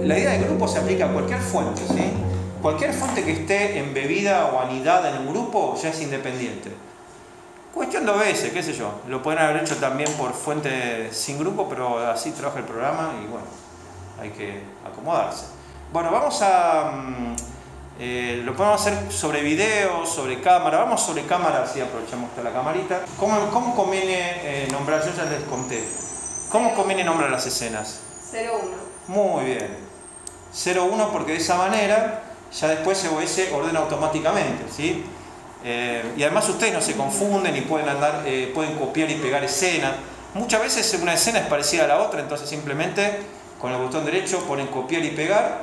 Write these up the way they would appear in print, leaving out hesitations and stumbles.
la idea de grupo se aplica a cualquier fuente, ¿sí? Cualquier fuente que esté embebida o anidada en un grupo ya es independiente. Cuestión de OBS, qué sé yo. Lo pueden haber hecho también por fuente sin grupo, pero así trabaja el programa y bueno, hay que acomodarse. Bueno, vamos a... lo podemos hacer sobre video, sobre cámara. Vamos sobre cámara, así aprovechamos la camarita. ¿Cómo conviene nombrar? Yo ya les conté. ¿Cómo conviene nombrar las escenas? 0-1. Muy bien. 0-1 porque de esa manera ya después OBS ordena automáticamente, ¿sí? Y además ustedes no se confunden y pueden copiar y pegar escenas. Muchas veces una escena es parecida a la otra, entonces simplemente con el botón derecho ponen copiar y pegar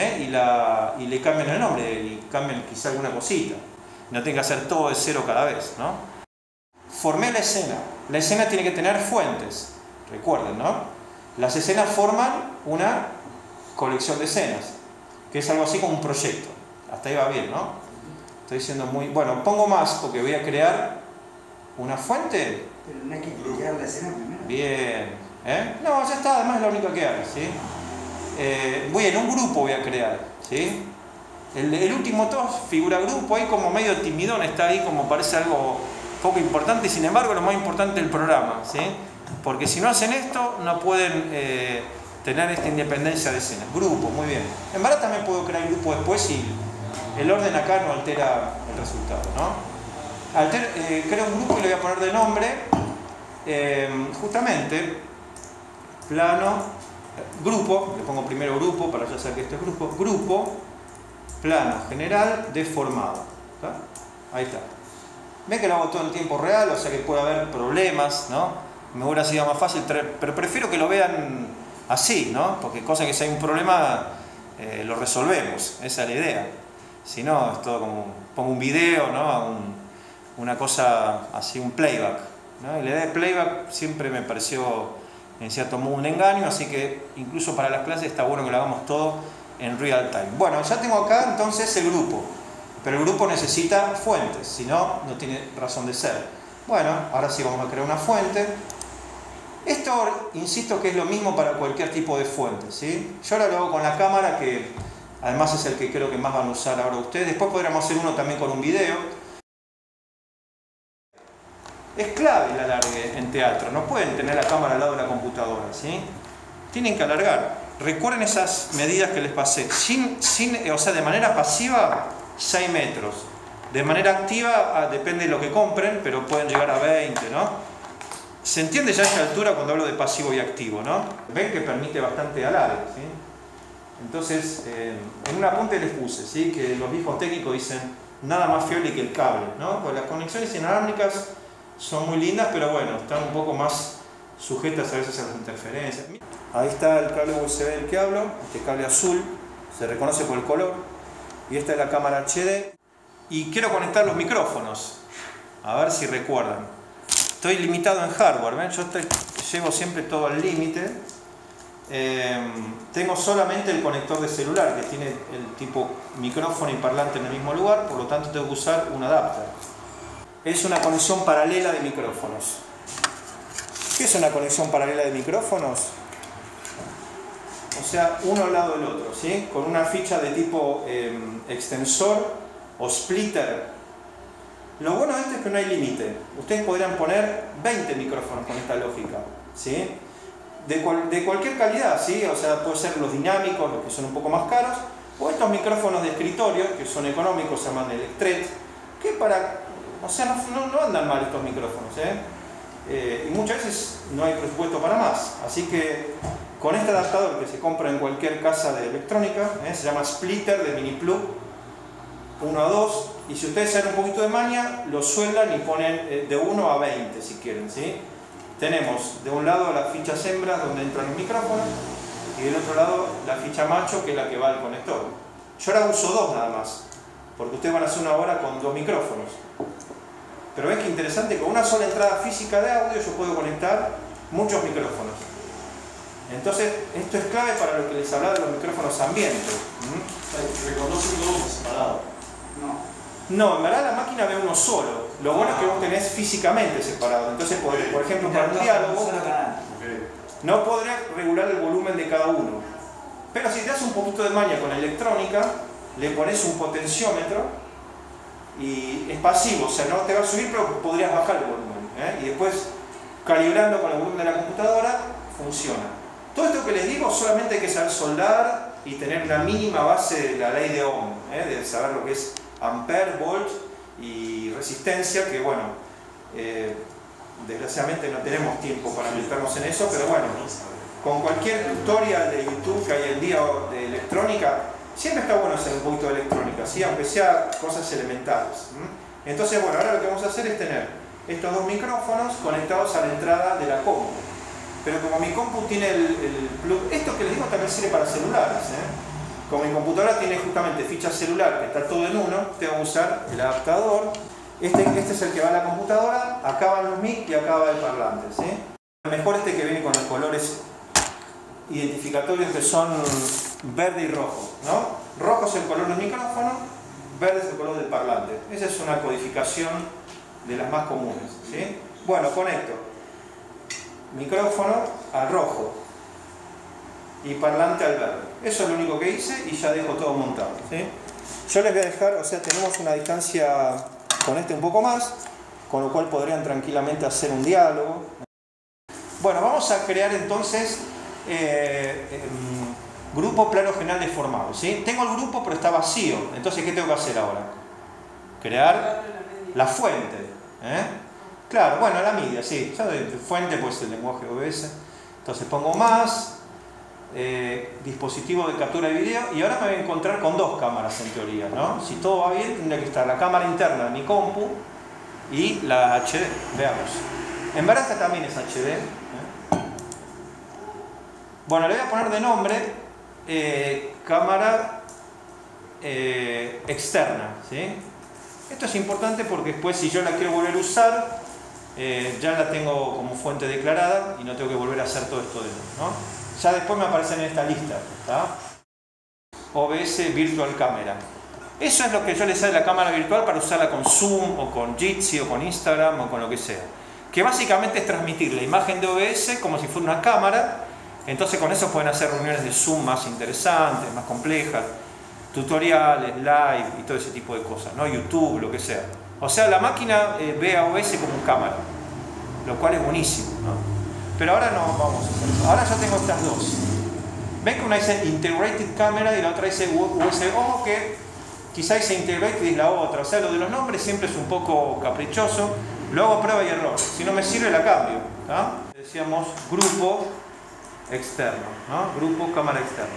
y le cambian el nombre y cambian quizá alguna cosita. No tienen que hacer todo de cero cada vez, ¿no? Formé la escena. La escena tiene que tener fuentes, recuerden, ¿no? Las escenas forman una colección de escenas, que es algo así como un proyecto. Hasta ahí va bien, ¿no? Estoy diciendo muy... Bueno, pongo más porque voy a crear una fuente. Pero no hay que crear la escena primero. Bien. No, ya está, además es la única que hay, ¿sí? Un grupo voy a crear, ¿sí? El último todo figura grupo, ahí como medio timidón, está ahí como parece algo poco importante y sin embargo lo más importante es el programa, ¿sí? Porque si no hacen esto no pueden tener esta independencia de escenas. Grupo, muy bien. En verdad también puedo crear grupo después y el orden acá no altera el resultado, ¿no? Creo un grupo y le voy a poner de nombre justamente plano, grupo, le pongo primero grupo para ya saber que esto es grupo, plano general deformado. ¿Está? Ahí está. Ven que lo hago todo en tiempo real, o sea que puede haber problemas, ¿no? Me hubiera sido más fácil, pero prefiero que lo vean así, ¿no? Porque cosa que si hay un problema lo resolvemos, esa es la idea. Si no, es todo como, pongo un video, ¿no? Una cosa así, un playback, ¿no? Y la idea de playback siempre me pareció en cierto modo un engaño, así que incluso para las clases está bueno que lo hagamos todo en real time. Bueno, ya tengo acá entonces el grupo, pero el grupo necesita fuentes, si no, no tiene razón de ser. Bueno, ahora sí vamos a crear una fuente. Esto, insisto que es lo mismo para cualquier tipo de fuente, ¿sí? Yo ahora lo hago con la cámara, que además es el que creo que más van a usar ahora ustedes. Después podríamos hacer uno también con un video. Es clave el alargue en teatro. No pueden tener la cámara al lado de la computadora, ¿sí? Tienen que alargar. Recuerden esas medidas que les pasé. O sea, de manera pasiva, 6 metros. De manera activa, depende de lo que compren, pero pueden llegar a 20, ¿no? Se entiende ya a esta altura cuando hablo de pasivo y activo, ¿no? Ven que permite bastante alargue, ¿sí? Entonces, en un apunte les puse, ¿sí? Que los viejos técnicos dicen nada más fiable que el cable, ¿no? Pues las conexiones inalámbricas son muy lindas, pero bueno, están un poco más sujetas a veces a las interferencias. Ahí está el cable USB del que hablo, este cable azul, se reconoce por el color, y esta es la cámara HD. Y quiero conectar los micrófonos, a ver si recuerdan. Estoy limitado en hardware, ¿ven? Yo llevo siempre todo al límite. Tengo solamente el conector de celular que tiene el tipo micrófono y parlante en el mismo lugar, por lo tanto tengo que usar un adapter. Es una conexión paralela de micrófonos. ¿Qué es una conexión paralela de micrófonos? O sea, uno al lado del otro, ¿sí? Con una ficha de tipo extensor o splitter. Lo bueno de esto es que no hay límite. Ustedes podrían poner 20 micrófonos con esta lógica, ¿sí? De cualquier calidad, ¿sí? O sea, puede ser los dinámicos, los que son un poco más caros, o estos micrófonos de escritorio, que son económicos, se llaman Electret, que o sea, no andan mal estos micrófonos, y muchas veces no hay presupuesto para más. Así que con este adaptador que se compra en cualquier casa de electrónica, se llama splitter de mini plug 1 a 2, y si ustedes saben un poquito de maña, lo sueldan y ponen de 1 a 20 si quieren, ¿sí? Tenemos de un lado las fichas hembras donde entran los micrófonos y del otro lado la ficha macho, que es la que va al conector. Yo ahora uso 2 nada más, porque ustedes van a hacer una hora con 2 micrófonos. Pero ven que interesante, con una sola entrada física de audio yo puedo conectar muchos micrófonos. Entonces, esto es clave para lo que les hablaba de los micrófonos ambiente. ¿Reconoce todos separados? No, en verdad la máquina ve uno solo. Lo bueno es que vos tenés físicamente separado. Entonces, por ejemplo, para un diálogo, no podré regular el volumen de cada uno. Pero si te das un poquito de maña con la electrónica, le pones un potenciómetro y es pasivo, o sea, no te va a subir, pero podrías bajar el volumen, ¿eh? Y después, calibrando con el volumen de la computadora, funciona. Todo esto que les digo solamente hay que saber soldar y tener una mínima base de la ley de Ohm, de saber lo que es ampere, volt y resistencia, que bueno, desgraciadamente no tenemos tiempo para meternos en eso, pero bueno, con cualquier tutorial de YouTube que hay en día de electrónica, siempre está bueno hacer un poquito de electrónica, ¿sí? Aunque sea cosas elementales. Entonces, bueno, ahora lo que vamos a hacer es tener estos dos micrófonos conectados a la entrada de la compu. Pero como mi compu tiene el plug, esto que les digo también sirve para celulares, Como mi computadora tiene justamente ficha celular, que está todo en uno, tengo que usar el adaptador. Este es el que va a la computadora, acá van los mic y acá va el parlante, ¿sí? Mejor este que viene con los colores identificatorios que son verde y rojo, ¿no? Rojo es el color del micrófono, verde es el color del parlante. Esa es una codificación de las más comunes, ¿sí? Bueno, conecto micrófono al rojo y parlante al verde. Eso es lo único que hice y ya dejo todo montado, ¿sí? Yo les voy a dejar, o sea, tenemos una distancia con este un poco más, con lo cual podrían tranquilamente hacer un diálogo. Bueno, vamos a crear entonces grupo plano general deformado, ¿sí? Tengo el grupo pero está vacío, entonces ¿qué tengo que hacer ahora? Crear la fuente, Claro, bueno, la media, sí, ya de fuente pues el lenguaje OBS. Entonces pongo más, dispositivo de captura de video, y ahora me voy a encontrar con dos cámaras en teoría, ¿no? Si todo va bien tendría que estar la cámara interna de mi compu y la HD, veamos. En verdad esta también es HD. Bueno, le voy a poner de nombre cámara externa, ¿sí? Esto es importante porque después si yo la quiero volver a usar, ya la tengo como fuente declarada y no tengo que volver a hacer todo esto de nuevo, ¿no? Ya después me aparecen en esta lista, ¿tá? OBS Virtual Camera. Eso es lo que yo les doy la cámara virtual para usarla con Zoom o con Jitsi o con Instagram o con lo que sea. Que básicamente es transmitir la imagen de OBS como si fuera una cámara. Entonces con eso pueden hacer reuniones de Zoom más interesantes, más complejas, tutoriales, live y todo ese tipo de cosas, ¿no? YouTube, lo que sea. O sea, la máquina ve a OBS como cámara, lo cual es buenísimo, ¿no? Pero ahora no vamos a hacer eso. Ahora ya tengo estas dos. Ven que una dice Integrated Camera y la otra dice USO, que quizá dice Integrated y es la otra. O sea, lo de los nombres siempre es un poco caprichoso. Luego hago prueba y error. Si no me sirve, la cambio, ¿no? Decíamos grupo externo, ¿no? Grupo cámara externa.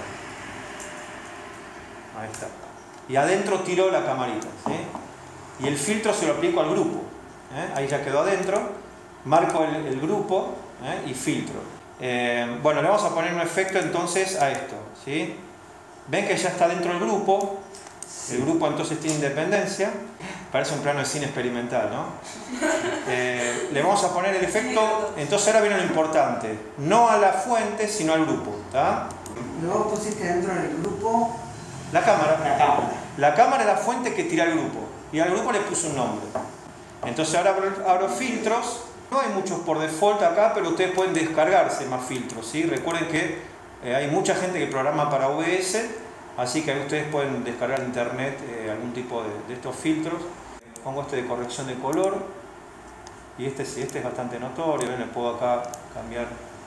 Ahí está. Y adentro tiro la camarita, ¿sí? Y el filtro se lo aplico al grupo, ahí ya quedó adentro. Marco el grupo y filtro. Bueno, le vamos a poner un efecto entonces a esto, ¿sí? Ven que ya está dentro del grupo. El grupo entonces tiene independencia. Parece un plano de cine experimental, ¿no? Le vamos a poner el efecto. Entonces ahora viene lo importante. No a la fuente, sino al grupo, ¿tá? Luego pusiste dentro del grupo la cámara. la cámara. La cámara es la fuente que tira el grupo. Y al grupo le puse un nombre. Entonces ahora abro filtros. No hay muchos por default acá, pero ustedes pueden descargarse más filtros, ¿sí? Recuerden que hay mucha gente que programa para OBS, así que ahí ustedes pueden descargar en internet algún tipo de estos filtros. Pongo este de corrección de color. Y este sí, este es bastante notorio. Le puedo acá cambiar.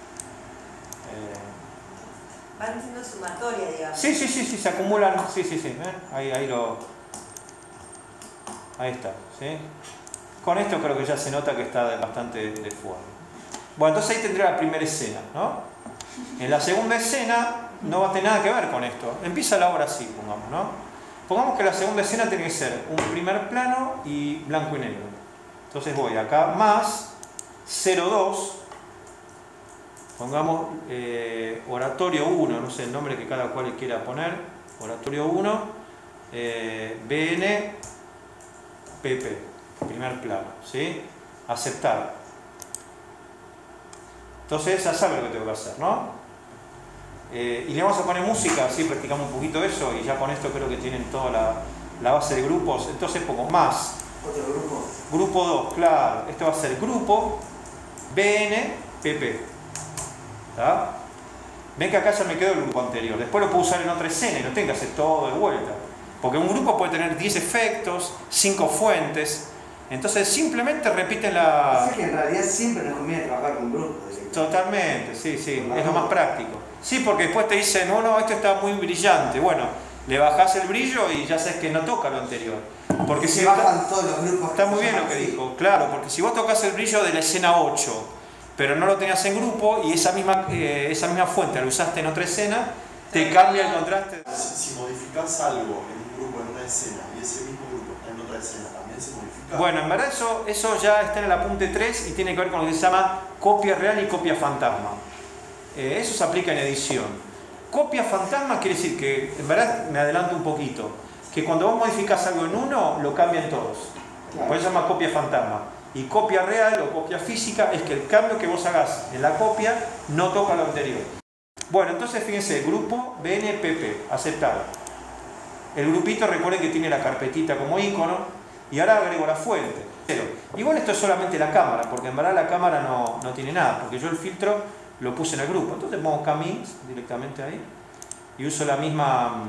Van siendo sumatoria, digamos. Sí, se acumulan. Sí. Ahí está, ¿sí? Con esto creo que ya se nota que está bastante desfugado. Bueno, entonces ahí tendré la primera escena, ¿no? En la segunda escena no va a tener nada que ver con esto. Empieza la obra así, pongamos, ¿no? Pongamos que la segunda escena tiene que ser un primer plano y blanco y negro. Entonces voy acá, más 02. Pongamos oratorio 1, no sé el nombre que cada cual quiera poner. Oratorio 1, BN, PP. Primer plano, ¿sí? Aceptar. Entonces ya sabe lo que tengo que hacer, ¿no? Y le vamos a poner música, así practicamos un poquito eso y ya con esto creo que tienen toda la base de grupos. Entonces pongo más. Otro grupo. Grupo 2, claro. Esto va a ser grupo BNPP. ¿Está? Ven que acá ya me quedó el grupo anterior. Después lo puedo usar en otra escena y no tengo que hacer todo de vuelta. Porque un grupo puede tener 10 efectos, 5 fuentes. Entonces simplemente repiten la... Así que en realidad siempre nos conviene trabajar con grupos. Totalmente, sí, sí, es lo más práctico. Sí, porque después te dicen, no, esto está muy brillante. Bueno, le bajás el brillo y ya sabes que no toca lo anterior. Porque si bajan todos los grupos. Está muy bien lo que dijo, claro, porque si vos tocas el brillo de la escena 8, pero no lo tenías en grupo y esa misma fuente la usaste en otra escena, te cambia el contraste. Si modificás algo en un grupo, en una escena, y ese mismo grupo está en otra escena, también se modifica. Bueno, en verdad eso ya está en el apunte 3 y tiene que ver con lo que se llama copia real y copia fantasma. Eso se aplica en edición. Copia fantasma quiere decir que, en verdad me adelanto un poquito, que cuando vos modificás algo en uno, lo cambian todos. Claro. Por eso se llama copia fantasma. Y copia real o copia física es que el cambio que vos hagas en la copia no toca lo anterior. Bueno, entonces fíjense, grupo BNPP, aceptado. El grupito, recuerden que tiene la carpetita como icono y ahora agrego la fuente. Pero, igual esto es solamente la cámara, porque en verdad la cámara no tiene nada, porque yo el filtro lo puse en el grupo. Entonces pongo Camins directamente ahí y uso la misma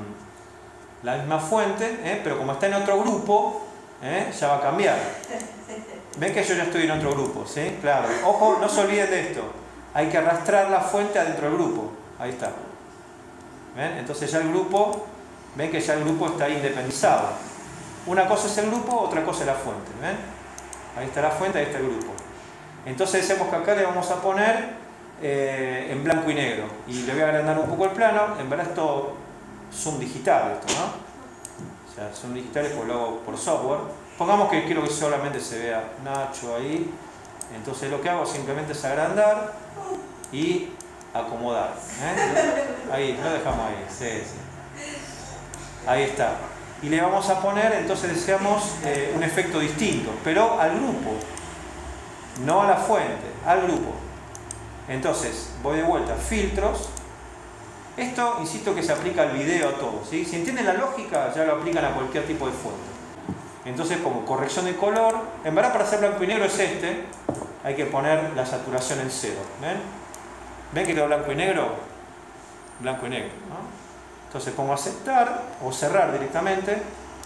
fuente, pero como está en otro grupo, ya va a cambiar. Ven que yo ya estoy en otro grupo, ¿sí? Claro. Ojo, no se olviden de esto. Hay que arrastrar la fuente adentro del grupo. Ahí está. ¿Ven? Entonces ya el grupo, ven que ya el grupo está independizado. Una cosa es el grupo, otra cosa es la fuente. ¿Ven? Ahí está la fuente, ahí está el grupo. Entonces decimos que acá le vamos a poner en blanco y negro. Y le voy a agrandar un poco el plano. En verdad esto zoom digital, esto, ¿no? O sea, zoom digital es por lo hago por software. Pongamos que quiero que solamente se vea Nacho ahí. Entonces lo que hago simplemente es agrandar y acomodar. Ahí, lo dejamos ahí. Sí, sí. Ahí está. Y le vamos a poner, entonces deseamos un efecto distinto, pero al grupo. No a la fuente, al grupo. Entonces, voy de vuelta, filtros. Esto, insisto, que se aplica al video a todo, ¿sí? Si entienden la lógica, ya lo aplican a cualquier tipo de fuente. Entonces, como corrección de color, en verdad para hacer blanco y negro es hay que poner la saturación en 0. ¿Ven? ¿Ven que quedó blanco y negro? Blanco y negro, ¿no? Entonces pongo aceptar o cerrar directamente.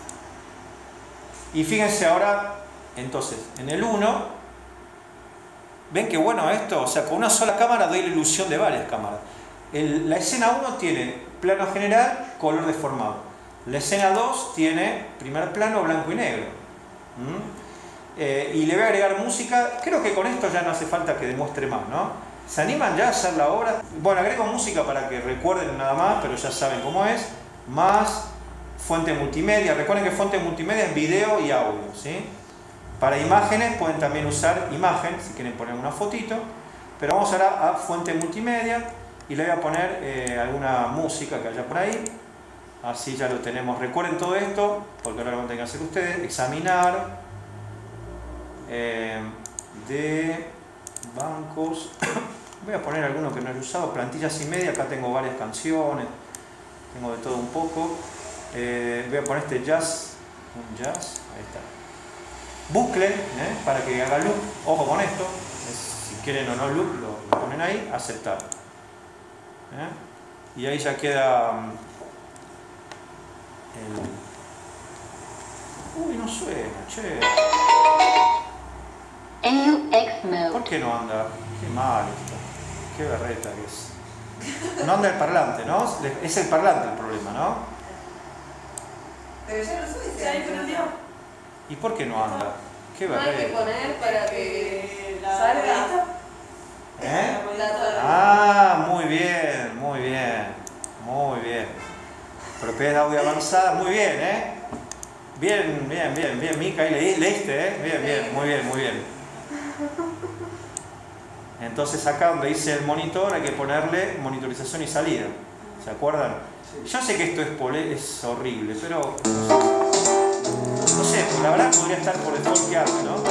Y fíjense ahora, entonces, en el 1, ven que bueno esto, o sea, con una sola cámara doy la ilusión de varias cámaras. La escena 1 tiene plano general, color deformado. La escena 2 tiene primer plano, blanco y negro. Y le voy a agregar música. Creo que con esto ya no hace falta que demuestre más, ¿no? ¿Se animan ya a hacer la obra? Bueno, agrego música para que recuerden nada más, pero ya saben cómo es. Más fuente multimedia. Recuerden que fuente multimedia es video y audio, ¿sí? Para imágenes pueden también usar imagen, si quieren poner una fotito. Pero vamos ahora a fuente multimedia y le voy a poner alguna música que haya por ahí. Así ya lo tenemos. Recuerden todo esto, porque ahora lo van a tener que hacer ustedes. Examinar de bancos. Voy a poner alguno que no he usado. Plantillas y media. Acá tengo varias canciones. Tengo de todo un poco. Voy a poner este jazz. Un jazz. Ahí está. Bucle, para que haga loop. Ojo con esto. Si quieren o no loop, lo ponen ahí. Aceptar. Y ahí ya queda... Uy, no suena, che. ¿Por qué no anda? Qué mal esto. Qué berreta que es. No anda el parlante, ¿no? Es el parlante el problema, ¿no? Pero ya lo subiste. Ya prendió. ¿Y por qué no anda? Qué No hay que berreta. poner para que salga. Ah, muy bien, muy bien. Muy bien. Propiedades de audio avanzadas, muy bien, Bien, Mica, ahí leíste, Bien, muy bien. Entonces acá donde dice el monitor hay que ponerle monitorización y salida. ¿Se acuerdan? Yo sé que esto es horrible, pero no sé, la verdad podría estar por default que hace, ¿no?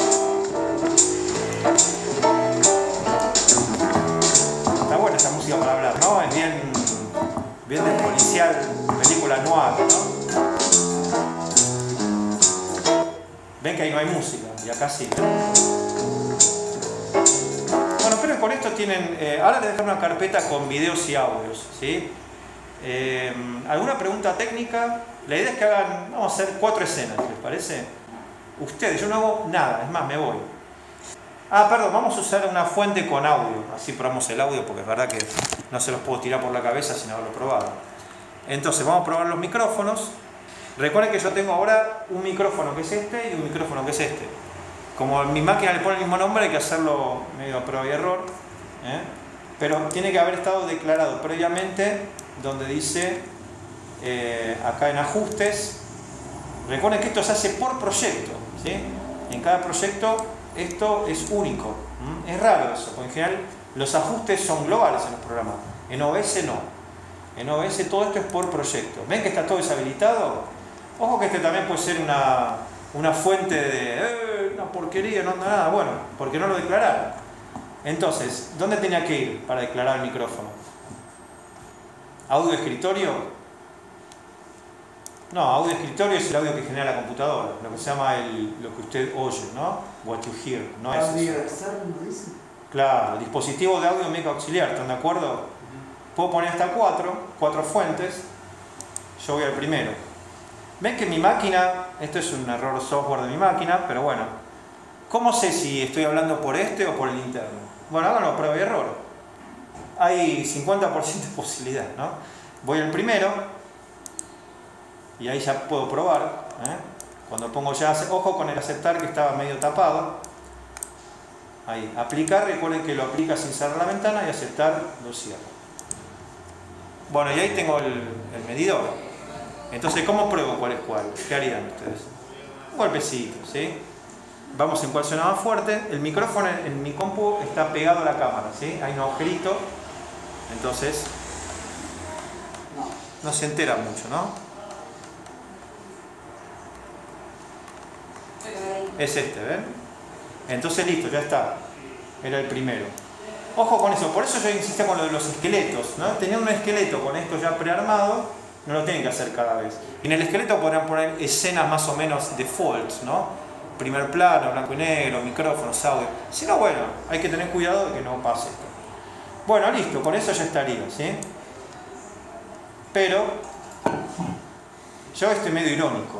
Está buena esta música para hablar, ¿no? Es bien de policial, película noir, ¿no? Ven que ahí no hay música, y acá sí, ¿no? Bueno, pero con esto tienen... ahora les dejo una carpeta con videos y audios, ¿sí? ¿Alguna pregunta técnica? La idea es que hagan, vamos a hacer 4 escenas, ¿les parece? Ustedes, yo no hago nada, es más, me voy. Ah, perdón, vamos a usar una fuente con audio, así probamos el audio porque es verdad que no se los puedo tirar por la cabeza sin haberlo probado. Entonces, vamos a probar los micrófonos. Recuerden que yo tengo ahora un micrófono que es este y un micrófono que es este. Como en mi máquina le pone el mismo nombre, hay que hacerlo medio a prueba y error, ¿eh? Pero tiene que haber estado declarado previamente donde dice, acá en ajustes. Recuerden que esto se hace por proyecto, ¿sí? En cada proyecto esto es único. Es raro eso, porque en general los ajustes son globales en los programas. En OBS no. En OBS todo esto es por proyecto. ¿Ven que está todo deshabilitado? Ojo que este también puede ser una fuente de una porquería, no anda nada. Bueno, porque no lo declararon. Entonces, ¿dónde tenía que ir para declarar el micrófono? ¿Audio de escritorio? No, audio de escritorio es el audio que genera la computadora, lo que se llama lo que usted oye, ¿no? What you hear, no es ¿Audio eso. externo dice? Claro, el dispositivo de audio medio auxiliar, ¿están de acuerdo? Puedo poner hasta 4 fuentes. Yo voy al primero. Ven que mi máquina, esto es un error software de mi máquina, pero bueno, ¿cómo sé si estoy hablando por este o por el interno? Bueno, háganlo a prueba y error. Hay 50% de posibilidad, ¿no? Voy al primero y ahí ya puedo probar, ¿eh? Cuando pongo ya, ojo con el aceptar que estaba medio tapado. Ahí, aplicar, recuerden que lo aplica sin cerrar la ventana y aceptar lo cierro. Bueno, y ahí tengo el medidor. Entonces, ¿cómo pruebo cuál es cuál? ¿Qué harían ustedes? Un golpecito, ¿sí? Vamos en cuál suena más fuerte. El micrófono en mi compu está pegado a la cámara, ¿sí? Hay un agujerito. Entonces, no se entera mucho, ¿no? Es este, ¿ven? Entonces, listo, ya está. Era el primero. Ojo con eso, por eso yo insistía con lo de los esqueletos, ¿no? Teniendo un esqueleto con esto ya prearmado, no lo tienen que hacer cada vez. Y en el esqueleto podrían poner escenas más o menos default, ¿no? Primer plano, blanco y negro, micrófonos, audio. Si no, bueno, hay que tener cuidado de que no pase esto. Bueno, listo, con eso ya estaría, ¿sí? Pero yo estoy medio irónico.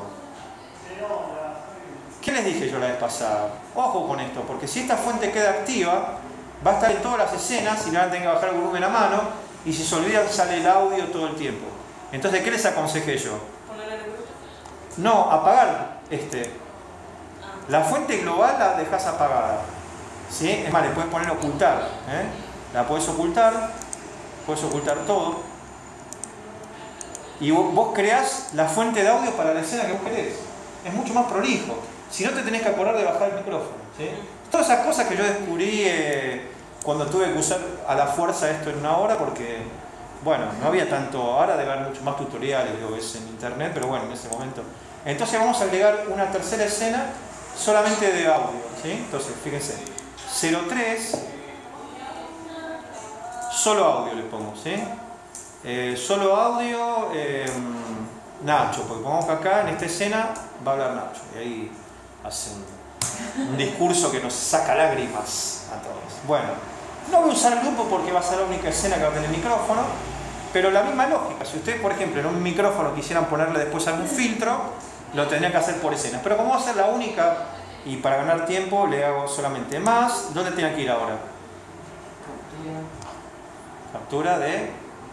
¿Qué les dije yo la vez pasada? Ojo con esto, porque si esta fuente queda activa, va a estar en todas las escenas y le van a tener que bajar el volumen a mano, y si se olvidan sale el audio todo el tiempo. Entonces, ¿qué les aconsejé yo? No, apagar La fuente global la dejas apagada, ¿sí? Es más, le puedes poner ocultar, ¿eh? La puedes ocultar todo. Y vos creás la fuente de audio para la escena que vos querés. Es mucho más prolijo. Si no, te tenés que acordar de bajar el micrófono, ¿sí? Todas esas cosas que yo descubrí cuando tuve que usar a la fuerza esto en una hora, porque, bueno, no había tanto. Ahora debe haber muchos más tutoriales de OBS en internet, pero bueno, en ese momento. Entonces vamos a agregar una tercera escena solamente de audio, ¿sí? Entonces, fíjense, 03, solo audio le pongo, ¿sí? Solo audio, Nacho, porque pongamos que acá en esta escena va a hablar Nacho, y ahí hace un discurso que nos saca lágrimas a todos. Bueno, no voy a usar el grupo porque va a ser la única escena que va a tener micrófono, pero la misma lógica. Si ustedes, por ejemplo, en un micrófono quisieran ponerle después algún filtro, lo tendrían que hacer por escenas. Pero como va a ser la única, y para ganar tiempo, le hago solamente más. ¿Dónde tiene que ir ahora? Captura de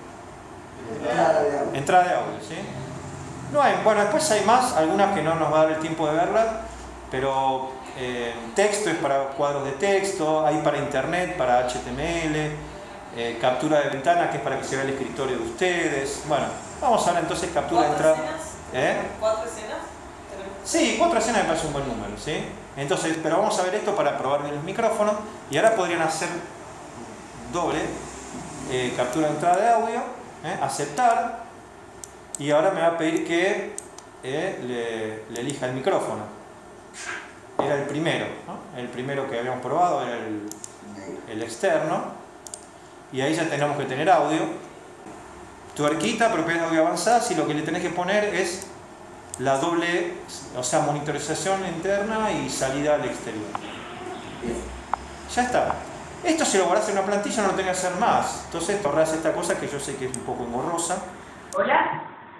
entrada de audio, ¿sí? No hay, bueno, después hay más, algunas que no nos va a dar el tiempo de verlas, pero texto es para cuadros de texto, hay para internet, para HTML, captura de ventana, que es para que se vea el escritorio de ustedes. Bueno, vamos a ver entonces captura de entrada. ¿4 escenas? Sí, 4 escenas me parece un buen número, ¿sí? Entonces, pero vamos a ver esto para probar bien el micrófono, y ahora podrían hacer doble, captura de entrada de audio, aceptar, y ahora me va a pedir que le elija el micrófono. Era el primero, ¿no? El primero que habíamos probado era el externo, y ahí ya tenemos que tener audio. Tuerquita, propiedades de audio avanzadas, y lo que le tenés que poner es la doble, o sea, monitorización interna y salida al exterior. Ya está. Esto si lo guardas en una plantilla no lo tenés que hacer más. Entonces te ahorras esta cosa que yo sé que es un poco engorrosa. Hola.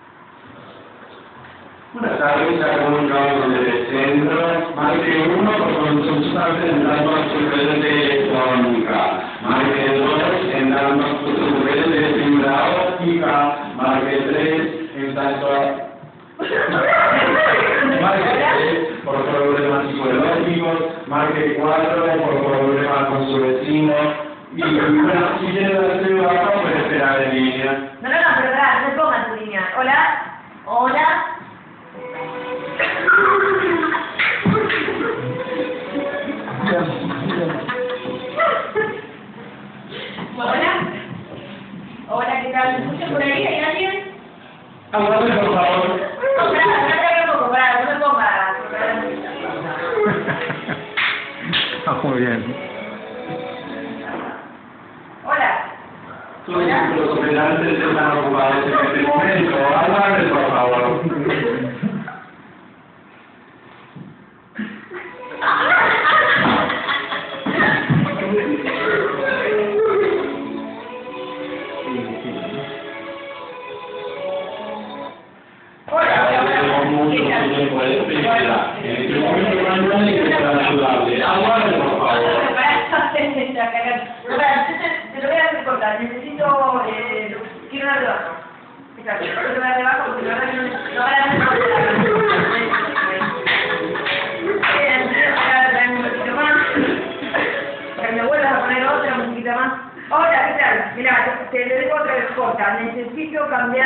Buenas tardes, acá comunicamos desde el centro. Marque 1 por consultarse entrando a su red telefónica. Marque 2 entrando a su red de fibra óptica. Marque 3 entrando a... Marque 3 por problemas psicológicos. Marque 4 por problemas con su vecino. Y bueno, si quiere darse baja, puede esperar en línea. No, pero pará, no me pongas tu línea. Hola. Hola. Hola. Hola, ¿qué tal? ¿Me escuchas por ahí? ¿Hay alguien? Aguante, por favor. No, pará, un poco, pará, no me pongas. Muy bien. Hola. Todos los operantes están ocupados en este momento. Aguante, por favor. Tenemos mucho tiempo de espera. En este momento no hay nadie que pueda ayudarle. Aguante, por favor. Te lo voy a hacer cortar. Necesito... quiero una rebaja. Exacto. Quiero una rebaja porque la verdad que no van a hacer un poquito más. Para que me vuelvas a poner otra musiquita más. Hola, ¿qué tal? Mirá, te lo digo otra vez corta. Necesito cambiar...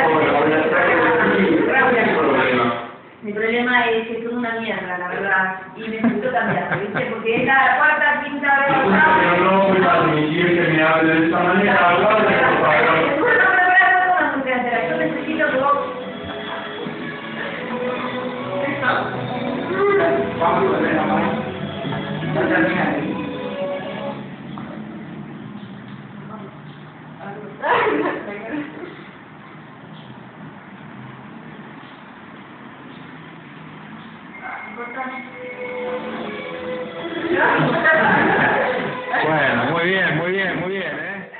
Mi problema es que son una mierda, la verdad, y necesito cambiar, ¿viste? Porque es la cuarta, quinta vez... Pero no voy a permitir que me hable de esta manera. Aguante, por favor. Yo necesito que vos... Vamos a ver la mano. Ya termina ahí. Bueno, muy bien, ¿eh?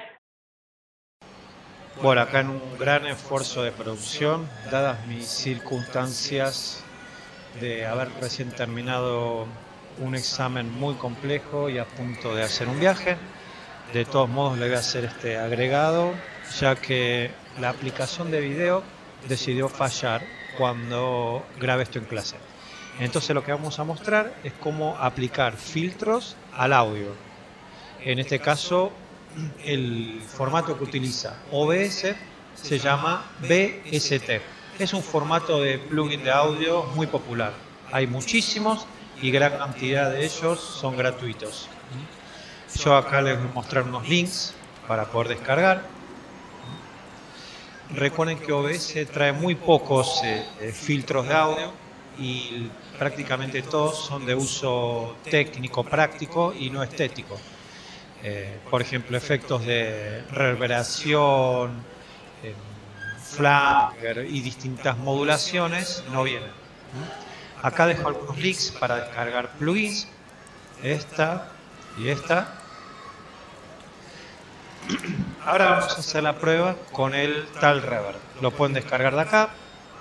Bueno, acá en un gran esfuerzo de producción, dadas mis circunstancias de haber recién terminado un examen muy complejo y a punto de hacer un viaje, de todos modos le voy a hacer este agregado, ya que la aplicación de video decidió fallar cuando grabé esto en clase. Entonces lo que vamos a mostrar es cómo aplicar filtros al audio. En este caso, el formato que utiliza OBS se llama VST. Es un formato de plugin de audio muy popular. Hay muchísimos y gran cantidad de ellos son gratuitos. Yo acá les voy a mostrar unos links para poder descargar. Recuerden que OBS trae muy pocos filtros de audio y prácticamente todos son de uso técnico, práctico y no estético. Por ejemplo, efectos de reverberación, flanger y distintas modulaciones no vienen. Acá dejo algunos links para descargar plugins, esta y esta. Ahora vamos a hacer la prueba con el tal reverb. Lo pueden descargar de acá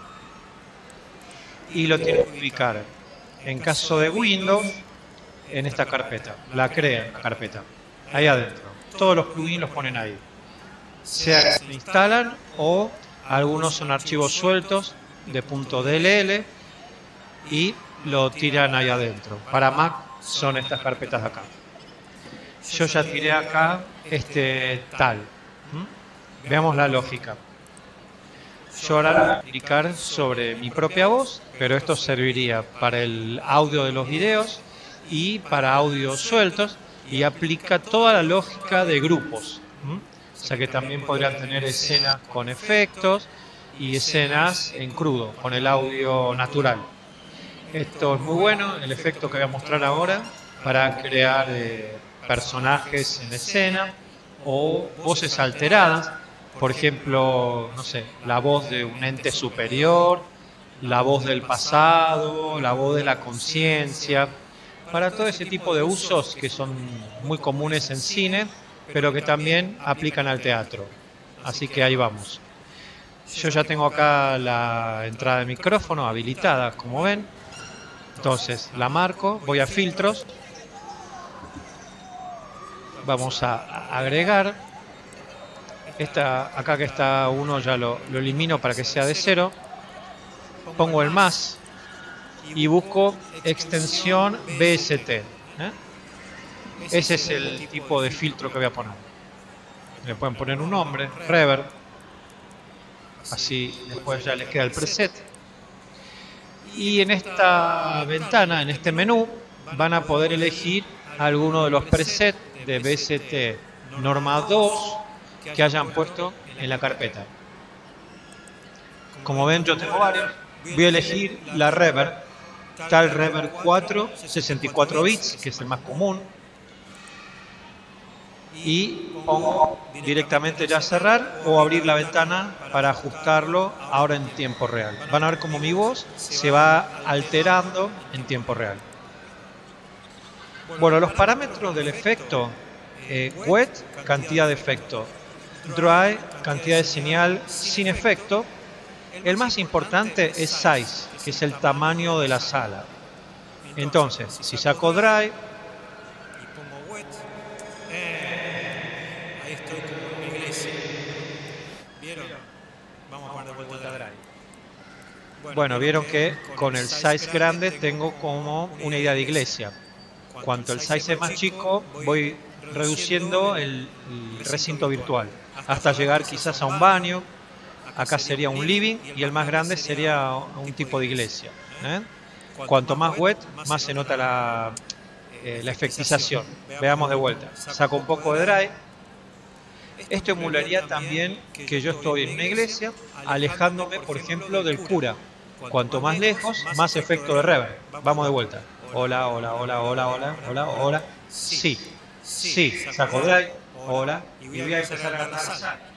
y lo tienen que ubicar, en caso de Windows, en esta carpeta. La crean, la carpeta, ahí adentro. Todos los plugins los ponen ahí. Sea que se instalan o algunos son archivos sueltos de .dll y lo tiran ahí adentro. Para Mac son estas carpetas de acá. Yo ya tiré acá este tal. Veamos la lógica. Yo ahora lo voy a aplicar sobre mi propia voz, pero esto serviría para el audio de los videos y para audios sueltos, y aplica toda la lógica de grupos. O sea que también podrían tener escenas con efectos y escenas en crudo, con el audio natural. Esto es muy bueno, el efecto que voy a mostrar ahora, para crear personajes en escena o voces alteradas. Por ejemplo, no sé, la voz de un ente superior, la voz del pasado, la voz de la conciencia. para todo ese tipo de usos que son muy comunes en cine, pero que también aplican al teatro. Así que ahí vamos. Yo ya tengo acá la entrada de micrófono habilitada, como ven. Entonces la marco, voy a filtros. Vamos a agregar. Acá que está uno ya lo elimino para que sea de 0. Pongo el más y busco extensión BST. Ese es el tipo de filtro que voy a poner. Le pueden poner un nombre, reverb. Así después ya les queda el preset. Y en esta ventana, en este menú, van a poder elegir alguno de los presets de BST Norma 2 que hayan puesto en la carpeta. Como ven, yo tengo varios. Voy a elegir la reverb. Está el reverb 4, 64 bits, que es el más común. Y pongo directamente ya cerrar o abrir la ventana para ajustarlo ahora en tiempo real. Van a ver cómo mi voz se va alterando en tiempo real. Bueno, los parámetros del efecto: wet, cantidad de efecto; dry, cantidad de señal sin efecto. El más importante es size, que es el tamaño de la sala. Entonces, si saco dry y pongo wet, ahí estoy como en iglesia. ¿Vieron? Vamos a poner de vuelta dry. Bueno, vieron que con el size grande tengo como una idea de iglesia. Cuanto el size es más chico, voy reduciendo el recinto virtual hasta llegar quizás a un baño. Acá sería un living y el más grande sería un tipo de iglesia. Cuanto más wet, más se nota la efectización. Veamos de vuelta. Saco un poco de dry. Esto emularía también que yo estoy en una iglesia, alejándome, por ejemplo, del cura. Cuanto más lejos, más efecto de reverb. Vamos de vuelta. Hola, hola, hola, hola, hola, hola, hola. Sí, sí. Saco dry. Hola. Y voy a empezar a cantar.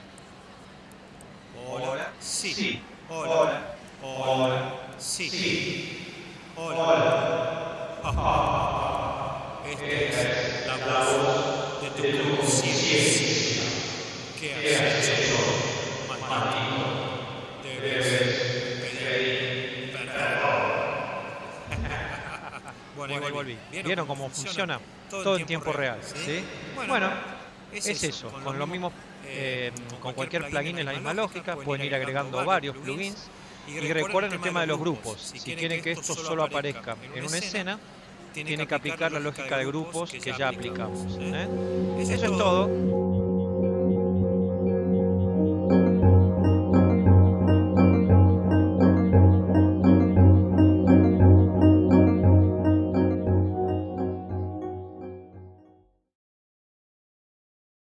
Hola, sí, hola, hola, sí, hola. Esta es la voz de tu conciencia. ¿Qué has hecho, maldito? Debes pedir perdón. Bueno, ahí volví. ¿Vieron cómo funciona? Todo en tiempo real, ¿sí? Bueno, es eso, con lo mismo. Con cualquier plugin es la misma lógica, pueden ir agregando varios plugins. Y recuerden el tema de los grupos. Si quieren que esto solo aparezca en una escena, tiene que aplicar la lógica de grupos que ya aplicamos. Eso es todo.